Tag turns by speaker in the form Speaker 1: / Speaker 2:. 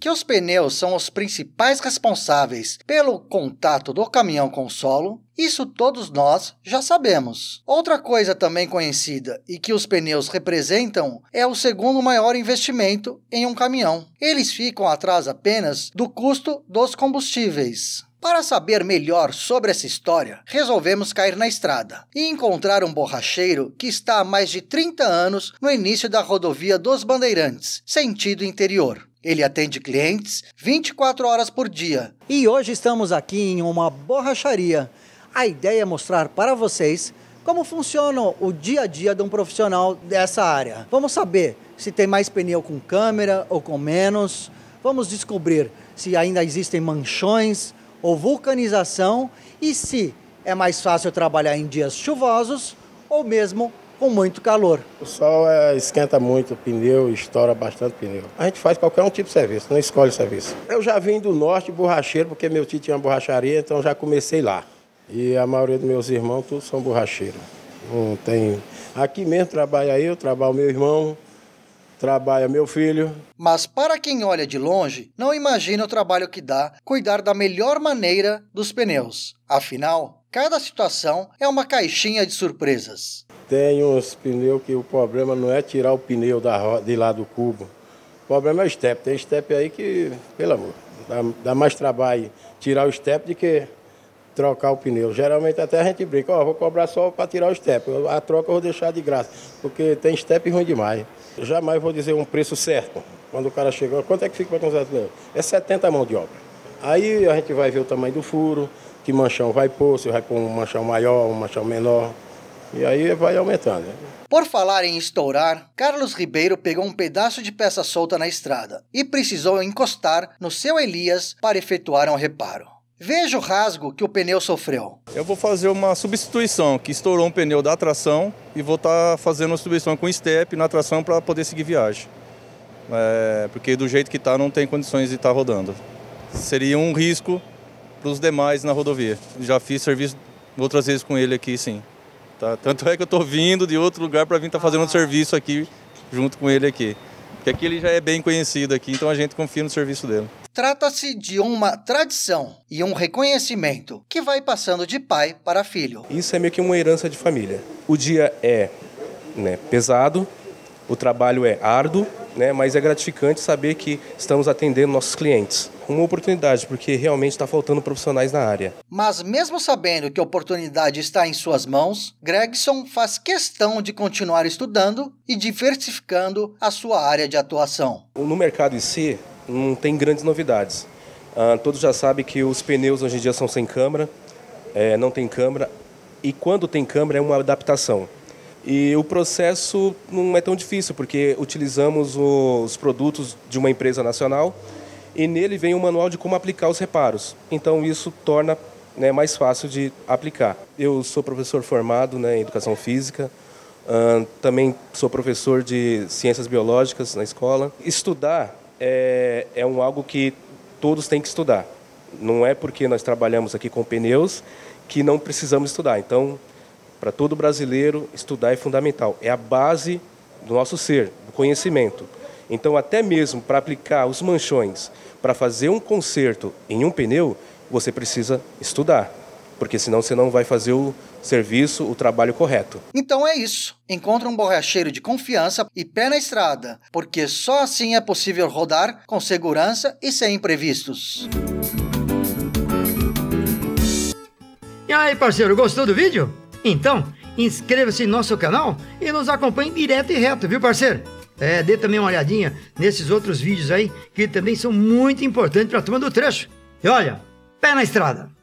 Speaker 1: Que os pneus são os principais responsáveis pelo contato do caminhão com o solo, isso todos nós já sabemos. Outra coisa também conhecida e que os pneus representam é o segundo maior investimento em um caminhão. Eles ficam atrás apenas do custo dos combustíveis. Para saber melhor sobre essa história, resolvemos cair na estrada e encontrar um borracheiro que está há mais de 30 anos no início da rodovia dos Bandeirantes, sentido interior. Ele atende clientes 24 horas por dia.
Speaker 2: E hoje estamos aqui em uma borracharia. A ideia é mostrar para vocês como funciona o dia a dia de um profissional dessa área. Vamos saber se tem mais pneu com câmera ou com menos. Vamos descobrir se ainda existem manchões ou vulcanização e se é mais fácil trabalhar em dias chuvosos ou mesmo com muito calor.
Speaker 3: O sol esquenta muito o pneu, estoura bastante pneu. A gente faz qualquer um tipo de serviço, não escolhe serviço. Eu já vim do norte borracheiro, porque meu tio tinha uma borracharia, então já comecei lá. E a maioria dos meus irmãos todos são borracheiros. Não tem... Aqui mesmo trabalha eu, trabalha o meu irmão, trabalha meu filho.
Speaker 1: Mas para quem olha de longe, não imagina o trabalho que dá cuidar da melhor maneira dos pneus. Afinal, cada situação é uma caixinha de surpresas.
Speaker 3: Tem uns pneus que o problema não é tirar o pneu de lá do cubo. O problema é o step. Tem step aí que, pelo amor, dá mais trabalho tirar o step do que trocar o pneu. Geralmente até a gente brinca, vou cobrar só para tirar o step. A troca eu vou deixar de graça, porque tem step ruim demais. Eu jamais vou dizer um preço certo. Quando o cara chega, quanto é que fica para consertar o pneu? É 70 mão de obra. Aí a gente vai ver o tamanho do furo, que manchão vai pôr, se vai pôr um manchão maior, um manchão menor. E aí vai aumentando.
Speaker 1: Por falar em estourar, Carlos Ribeiro pegou um pedaço de peça solta na estrada e precisou encostar no seu Elias para efetuar um reparo. Veja o rasgo que o pneu sofreu.
Speaker 4: Eu vou fazer uma substituição, que estourou um pneu da tração e vou estar fazendo uma substituição com step na tração para poder seguir viagem. Porque do jeito que está não tem condições de estar rodando. Seria um risco para os demais na rodovia. Já fiz serviço outras vezes com ele aqui, sim. Tá? Tanto é que eu estou vindo de outro lugar para vir estar fazendo um serviço aqui, junto com ele aqui. Porque aqui ele já é bem conhecido aqui, então a gente confia no serviço dele.
Speaker 1: Trata-se de uma tradição e um reconhecimento que vai passando de pai para filho.
Speaker 5: Isso é meio que uma herança de família. O dia é pesado, o trabalho é árduo, mas é gratificante saber que estamos atendendo nossos clientes. Uma oportunidade, porque realmente está faltando profissionais na área.
Speaker 1: Mas mesmo sabendo que a oportunidade está em suas mãos, Gregson faz questão de continuar estudando e diversificando a sua área de atuação.
Speaker 5: No mercado em si, não tem grandes novidades. Todos já sabem que os pneus hoje em dia são sem câmara, não tem câmara, e quando tem câmara é uma adaptação. E o processo não é tão difícil, porque utilizamos os produtos de uma empresa nacional e nele vem um manual de como aplicar os reparos. Então isso torna mais fácil de aplicar. Eu sou professor formado em Educação Física, também sou professor de Ciências Biológicas na escola. Estudar é algo que todos têm que estudar. Não é porque nós trabalhamos aqui com pneus que não precisamos estudar. Então, para todo brasileiro, estudar é fundamental. É a base do nosso ser, do conhecimento. Então, até mesmo para aplicar os manchões, para fazer um conserto em um pneu, você precisa estudar. Porque senão você não vai fazer o serviço, o trabalho correto.
Speaker 1: Então é isso. Encontre um borracheiro de confiança e pé na estrada, porque só assim é possível rodar com segurança e sem imprevistos.
Speaker 6: E aí, parceiro, gostou do vídeo? Então, inscreva-se em nosso canal e nos acompanhe direto e reto, viu, parceiro? Dê também uma olhadinha nesses outros vídeos aí, que também são muito importantes para a turma do trecho. E olha, pé na estrada!